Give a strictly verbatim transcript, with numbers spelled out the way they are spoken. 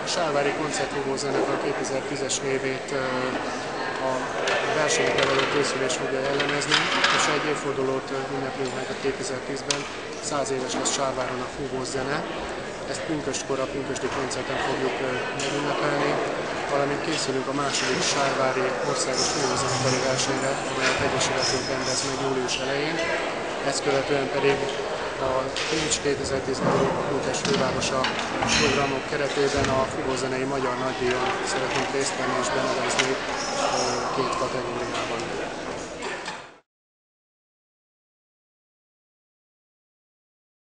A Sálvári Koncerthívó Zenekar kétezer-tízes évét a versenyekre való készülés fogja jellemezni, és egy évfordulót ünneplünk meg a kétezer-tízben. Száz éves lesz Sálváron a fúvós zene. Ezt pünköstkor, a pünkösdi koncerten fogjuk megünnepelni, valamint készülünk a második sálvári országos fúvózenekari versenyre, amelyet Egyesületünk rendez meg július elején. Ezt követően pedig a Pécs kétezer-tíz Európa-Kultúrás Fővárosa programok keretében a fúvózenei magyar nagydíjon szeretnénk részt venni és benevezni két kategóriában.